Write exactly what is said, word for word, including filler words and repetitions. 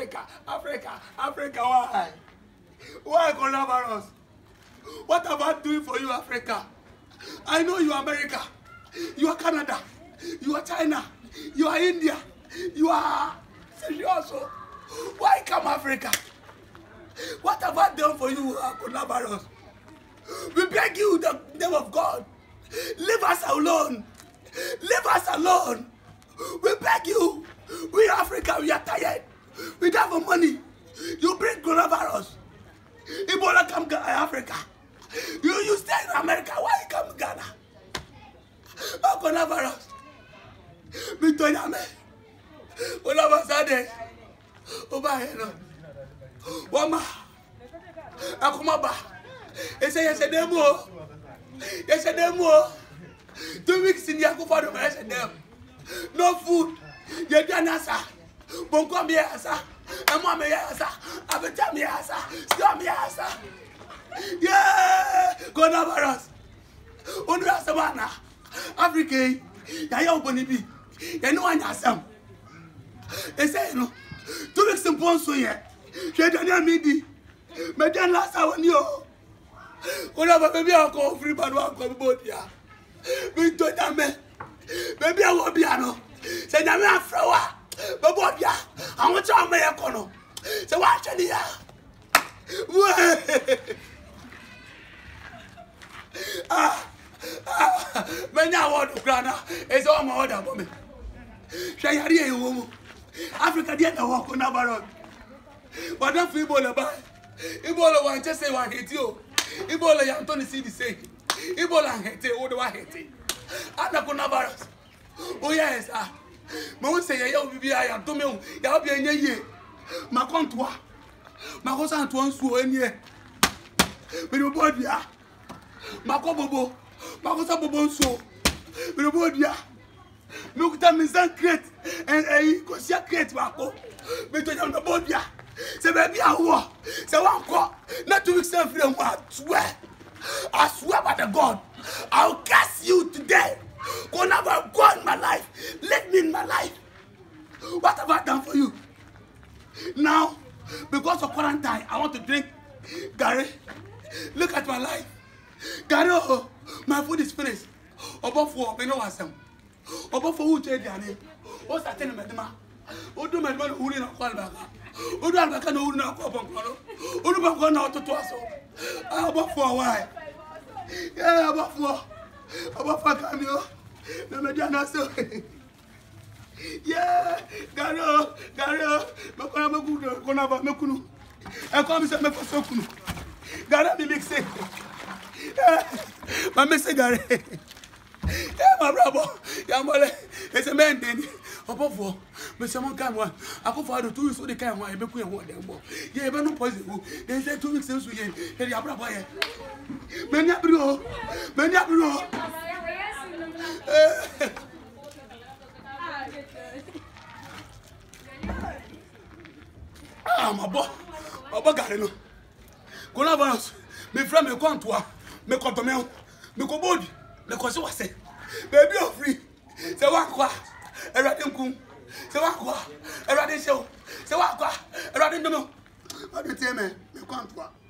Africa, Africa, Africa, why? Why coronavirus? What am I doing for you, Africa? I know you are America, you are Canada, you are China, you are India, you are serious. Why come Africa? What have I done for you, coronavirus? We beg you, the name of God, leave us alone. Leave us alone. We beg you. We Africa, we are tired. We don't have money. You bring coronavirus. Ebola come to Africa. You you stay in America. Why you come to Ghana? Oh, coronavirus. Me to yame. Coronavirus ade. Oba heno. Wama. Akuma ba. Ese yese demo. Yese demo. Two weeks in the Akufado, them. No food. You done answer. Bonko me answer. And mommy answer. Abeta me answer. Stop me answer. Yeah. Coronavirus. Only as a man. Africa. Ya open bi. Ya no one asam. They say no. Two weeks in Ponso here. She done me di. Me done last hour ni o. Coronavirus baby I go free but one come both ya. Me to dame. Baby I will be ano. Say dame afrawa. Babo bia. I want to me ekono. Say what chani ya. Ah. Ah. Me nya word grana. E say o ma order for me. Say yari e wo mu. Africa dey na work na baron. But don't feel Ebola ba. Ebola wan just say wan hate you. Ebola ya Anthony see the same. Ebola hate o do wa hate. Ana coronavirus. Oh yes ah. Me won say ya obi bia ya to me o. Ya obi enye ye. Ma kontoa. Ma ko san to nsu eni e. Me do bodia. Ma ko bobo. Ma ko sa bobo nsu. Me do bodia. Me ko ta me san create and eh ko sia create ba ko. Me to jam do bodia. Say baby I war. Say one ko. Not two weeks free and I swear. I swear by the God. I'll curse you today. Go never go in my life. Let me in my life. What have I done for you? Now, because of quarantine, I want to drink Gary. Look at my life. Gary, oh, my food is finished. Above four, we know what's them. Above four, who tell you? What's that in the Who do my mother who didn't call back? Who do I can hold now? Who do I go now to Twasso? Above four, why? Yeah, above four. Above four, come you. No, Mediana, so. Yeah, Garo, Garo, Makona Magudo, Konava Makunu. I come to me for Sokunu. Gara be mix it. My Mister Gary. Yeah, my brother. Yamole, it's a man then. Above all, but someone come one. I go for the two weeks with the camera. I be queen one them. Yeah, but no poison. They say two weeks since we get. Hey, your brother. Many a bro, many a bro. Ah, my boy, my boy got it. Coronavirus, me friend me come to her, me come to me, me go body, me go see what say. Baby, you're free. Say what kwa, everything come. Say what kwa, everything show. Say what kwa, everything do me. What do you tell me? Me come to her.